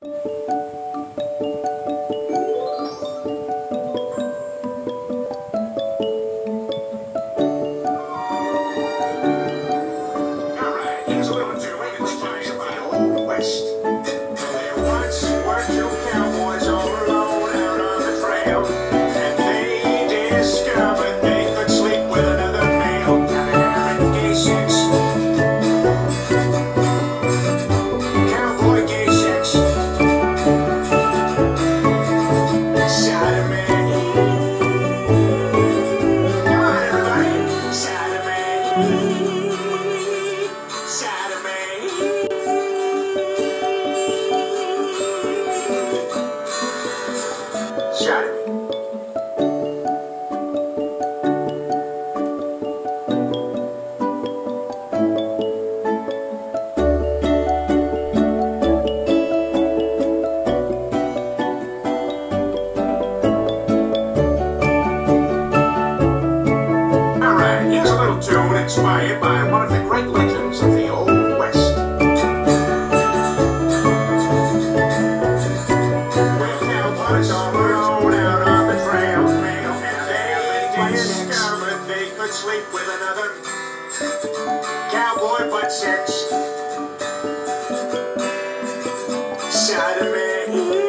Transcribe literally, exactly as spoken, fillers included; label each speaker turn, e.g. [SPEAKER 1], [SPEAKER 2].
[SPEAKER 1] Alright, here's a little tune inspired by Old West. There once were two cowboys all alone out on the trail, and they discovered they could sleep with another male. Having gay sex. Cowboy gay sex. Sodomy. Come on, everybody. Sodomy. Sodomy. Sodomy. Alright, here's a little tune inspired by one of the great legends of the Old West. Where cowboys all alone out on the trail, and they discovered they could sleep with another cowboy butt sex. Sodomy.